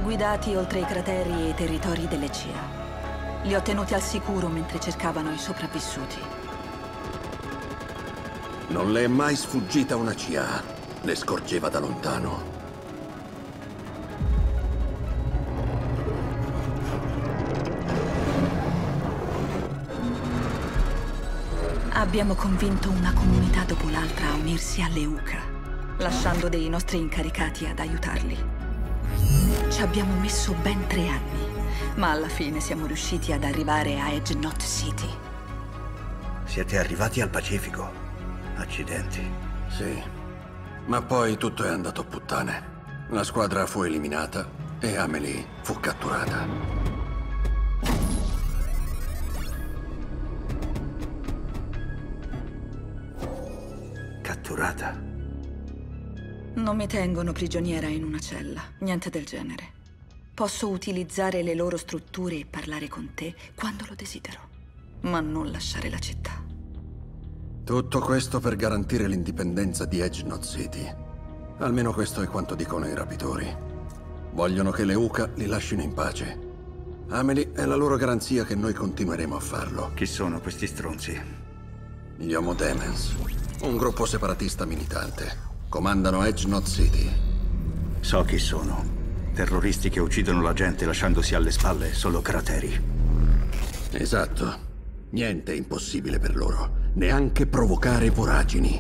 guidati oltre i crateri e i territori delle C I A. Li ho tenuti al sicuro mentre cercavano i sopravvissuti. Non le è mai sfuggita una C I A. Le scorgeva da lontano. Abbiamo convinto una comunità dopo l'altra a unirsi alle U C A, lasciando dei nostri incaricati ad aiutarli. Ci abbiamo messo ben tre anni, ma alla fine siamo riusciti ad arrivare a Edge Knot City. Siete arrivati al Pacifico. Accidenti. Sì, ma poi tutto è andato a puttane. La squadra fu eliminata e Amelie fu catturata. Catturata? Non mi tengono prigioniera in una cella, niente del genere. Posso utilizzare le loro strutture e parlare con te quando lo desidero, ma non lasciare la città. Tutto questo per garantire l'indipendenza di Edge Knot City. Almeno questo è quanto dicono i rapitori. Vogliono che le U C A li lasciino in pace. Amelie è la loro garanzia che noi continueremo a farlo. Chi sono questi stronzi? Gli Homo Demens. Un gruppo separatista militante. Comandano Edge Knot City. So chi sono. Terroristi che uccidono la gente lasciandosi alle spalle solo crateri. Esatto. Niente è impossibile per loro. Neanche provocare voragini.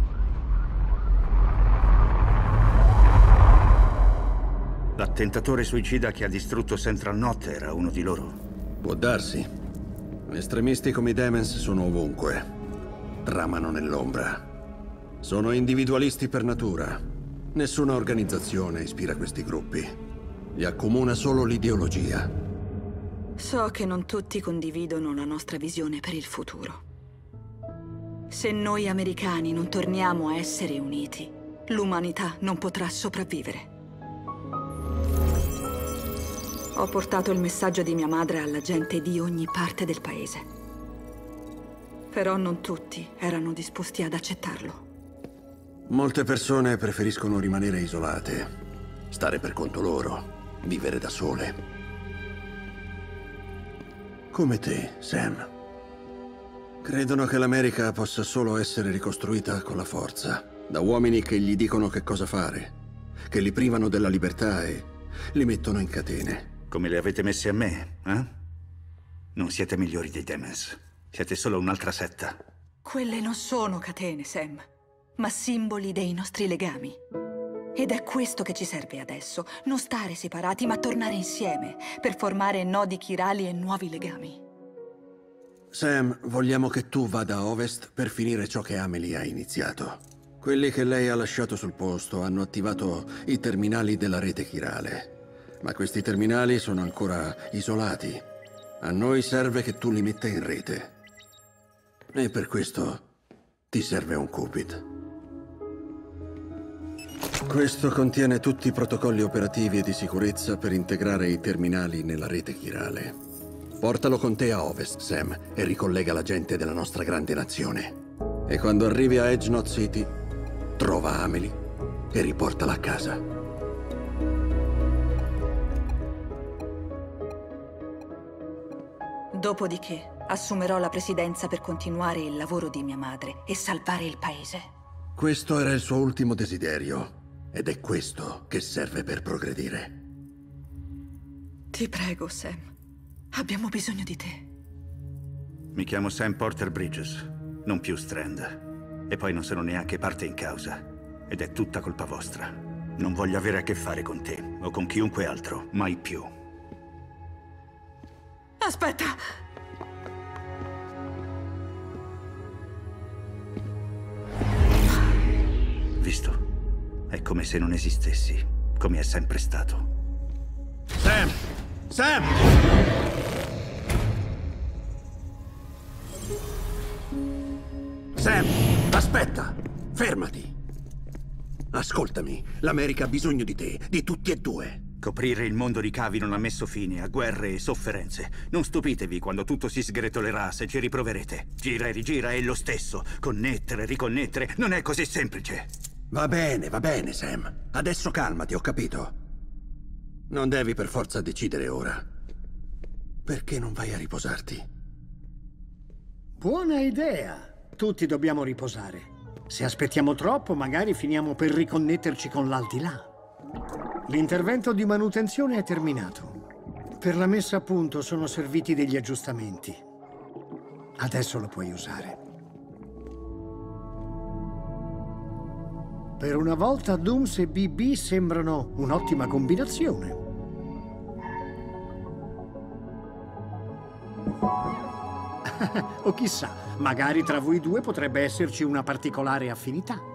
L'attentatore suicida che ha distrutto Central Knot era uno di loro? Può darsi. Estremisti come i Demens sono ovunque. Tramano nell'ombra. Sono individualisti per natura. Nessuna organizzazione ispira questi gruppi. Li accomuna solo l'ideologia. So che non tutti condividono la nostra visione per il futuro. Se noi americani non torniamo a essere uniti, l'umanità non potrà sopravvivere. Ho portato il messaggio di mia madre alla gente di ogni parte del paese. Però non tutti erano disposti ad accettarlo. Molte persone preferiscono rimanere isolate, stare per conto loro, vivere da sole. Come te, Sam. Credono che l'America possa solo essere ricostruita con la forza, da uomini che gli dicono che cosa fare, che li privano della libertà e li mettono in catene. Come le avete messe a me, eh? Non siete migliori dei Demens. Siete solo un'altra setta. Quelle non sono catene, Sam, ma simboli dei nostri legami. Ed è questo che ci serve adesso. Non stare separati, ma tornare insieme, per formare nodi chirali e nuovi legami. Sam, vogliamo che tu vada a ovest per finire ciò che Amelie ha iniziato. Quelli che lei ha lasciato sul posto hanno attivato i terminali della rete chirale. Ma questi terminali sono ancora isolati. A noi serve che tu li metta in rete. E per questo ti serve un Cupid. Questo contiene tutti i protocolli operativi e di sicurezza per integrare i terminali nella rete chirale. Portalo con te a ovest, Sam, e ricollega la gente della nostra grande nazione. E quando arrivi a Edge Knot City, trova Amelie e riportala a casa. Dopodiché assumerò la presidenza per continuare il lavoro di mia madre e salvare il paese. Questo era il suo ultimo desiderio. Ed è questo che serve per progredire. Ti prego, Sam. Abbiamo bisogno di te. Mi chiamo Sam Porter Bridges, non più Strand. E poi non sono neanche parte in causa. Ed è tutta colpa vostra. Non voglio avere a che fare con te o con chiunque altro, mai più. Aspetta! Visto? È come se non esistessi, come è sempre stato. Sam! Sam! Sam, aspetta! Fermati! Ascoltami, l'America ha bisogno di te, di tutti e due. Coprire il mondo di cavi non ha messo fine a guerre e sofferenze. Non stupitevi quando tutto si sgretolerà se ci riproverete. Gira e rigira è lo stesso. Connettere, riconnettere, non è così semplice. Va bene, va bene, Sam. Adesso calmati, ho capito. Non devi per forza decidere ora. Perché non vai a riposarti? Buona idea. Tutti dobbiamo riposare. Se aspettiamo troppo, magari finiamo per riconnetterci con l'aldilà. L'intervento di manutenzione è terminato. Per la messa a punto sono serviti degli aggiustamenti. Adesso lo puoi usare. Per una volta Dooms e B B sembrano un'ottima combinazione. O chissà, magari tra voi due potrebbe esserci una particolare affinità.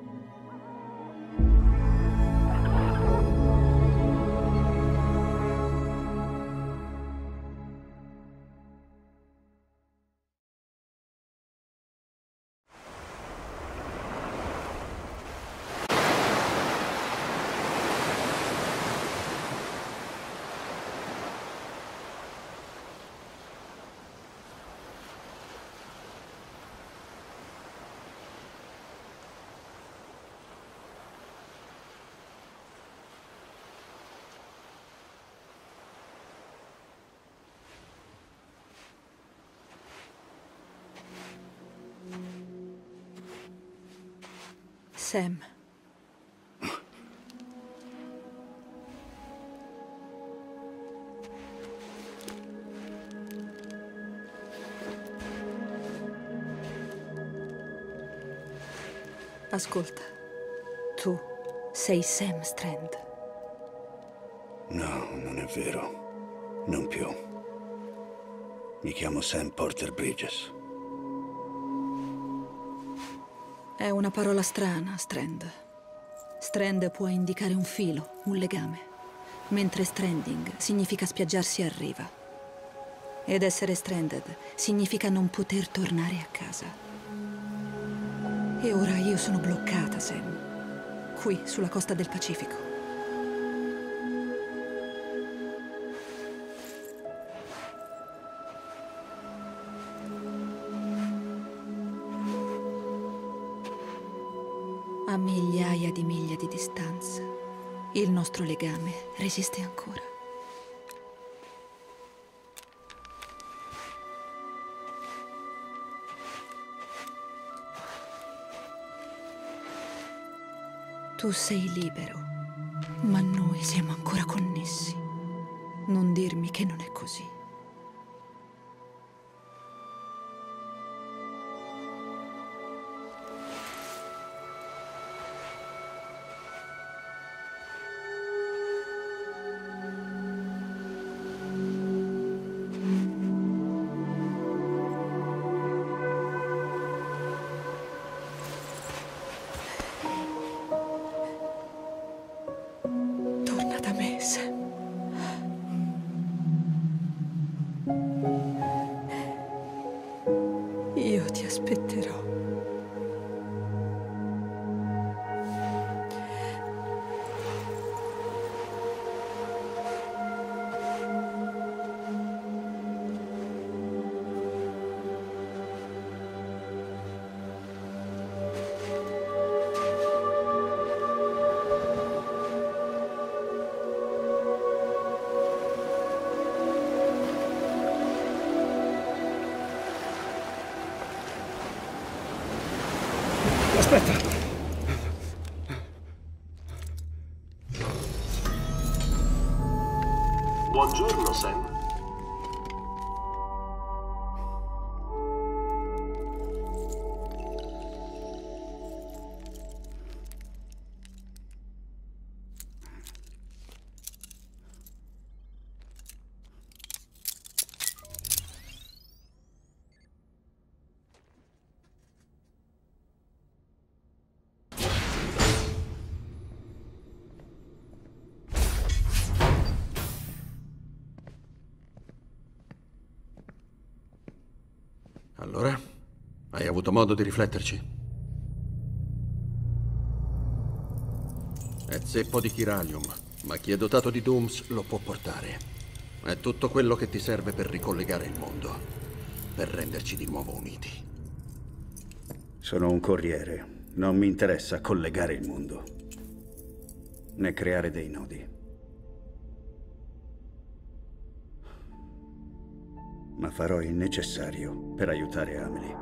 Sam. Ascolta, tu sei Sam Strand. No, non è vero. Non più. Mi chiamo Sam Porter Bridges. È una parola strana, Strand. Strand può indicare un filo, un legame, mentre stranding significa spiaggiarsi a riva. Ed essere stranded significa non poter tornare a casa. E ora io sono bloccata, Sam, qui sulla costa del Pacifico. A migliaia di miglia di distanza, il nostro legame resiste ancora. Tu sei libero, ma noi siamo ancora connessi. Non dirmi che non è così. Io ti aspetterò. Aspetta! Buongiorno, Sam. Allora? Hai avuto modo di rifletterci? È zeppo di chiralium, ma chi è dotato di Dooms lo può portare. È tutto quello che ti serve per ricollegare il mondo, per renderci di nuovo uniti. Sono un corriere. Non mi interessa collegare il mondo, né creare dei nodi. ma farò il necessario per aiutare Amelie.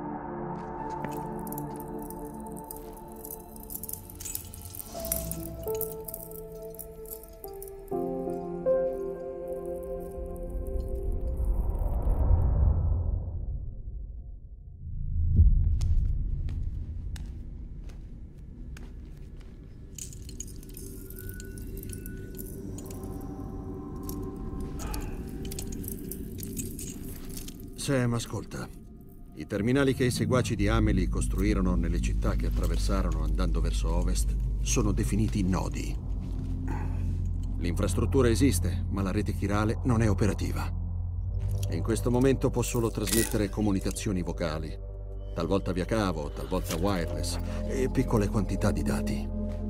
Sam, ascolta. I terminali che i seguaci di Amelie costruirono nelle città che attraversarono andando verso ovest sono definiti nodi. L'infrastruttura esiste, ma la rete chirale non è operativa. E in questo momento può solo trasmettere comunicazioni vocali, talvolta via cavo, talvolta wireless, e piccole quantità di dati.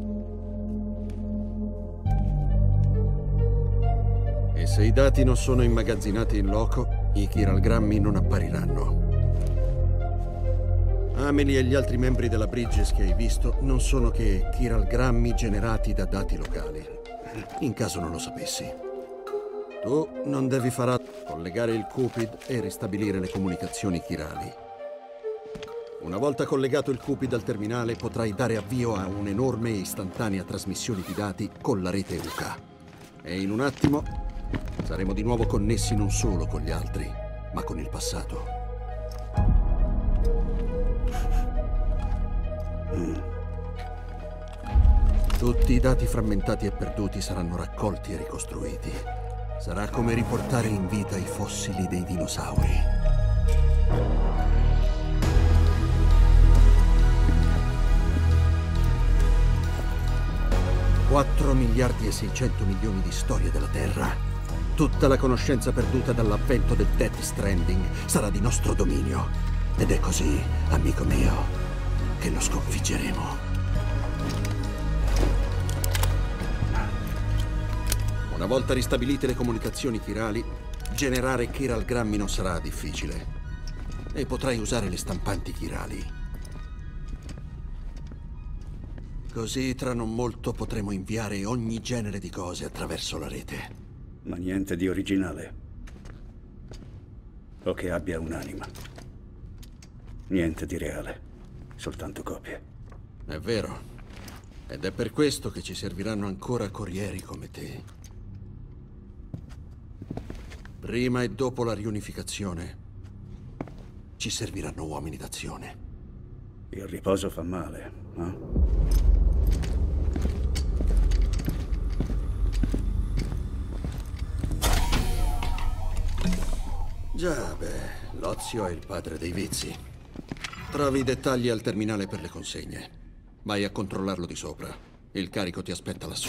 E se i dati non sono immagazzinati in loco, i chiralgrammi non appariranno. Amelie e gli altri membri della Bridges che hai visto non sono che chiralgrammi generati da dati locali, in caso non lo sapessi. Tu non devi far altro che collegare il Cupid e ristabilire le comunicazioni chirali. Una volta collegato il Cupid al terminale, potrai dare avvio a un'enorme e istantanea trasmissione di dati con la rete U C A. E in un attimo saremo di nuovo connessi non solo con gli altri, ma con il passato. Mm. Tutti i dati frammentati e perduti saranno raccolti e ricostruiti. Sarà come riportare in vita i fossili dei dinosauri. quattro miliardi e seicento milioni di storie della Terra. Tutta la conoscenza perduta dall'avvento del Death Stranding sarà di nostro dominio. Ed è così, amico mio, che lo sconfiggeremo. Una volta ristabilite le comunicazioni chirali, generare chiralgrammi non sarà difficile. E potrai usare le stampanti chirali. Così tra non molto potremo inviare ogni genere di cose attraverso la rete. Ma niente di originale. O che abbia un'anima. Niente di reale. Soltanto copie. È vero. Ed è per questo che ci serviranno ancora corrieri come te. Prima e dopo la riunificazione ci serviranno uomini d'azione. Il riposo fa male, no? Già, beh, l'ozio è il padre dei vizi. Trovi i dettagli al terminale per le consegne. Vai a controllarlo di sopra. Il carico ti aspetta lassù.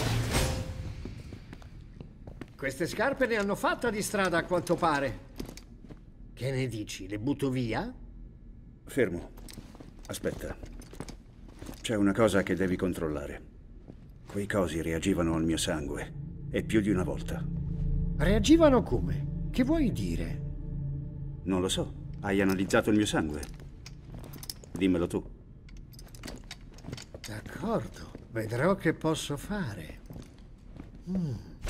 Queste scarpe ne hanno fatta di strada, a quanto pare. Che ne dici? Le butto via? Fermo. Aspetta. C'è una cosa che devi controllare. Quei cosi reagivano al mio sangue. E più di una volta. Reagivano come? Che vuoi dire? Non lo so. Hai analizzato il mio sangue? Dimmelo tu. D'accordo. Vedrò che posso fare. Mm.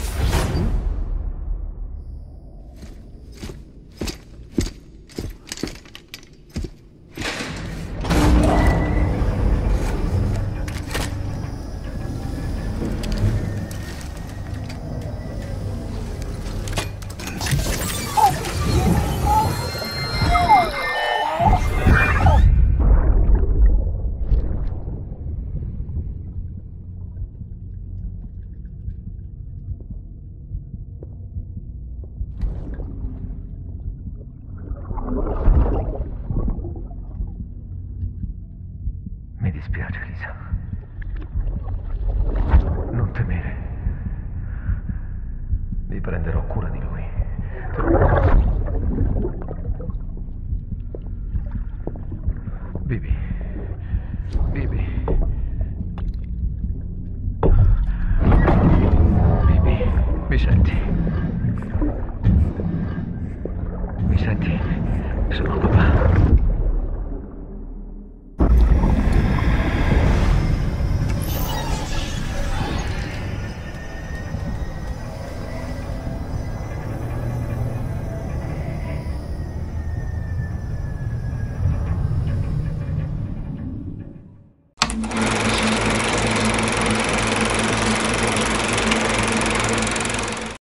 Mi dispiace, Lisa. Non temere. Mi prenderò cura di lui. Bibi.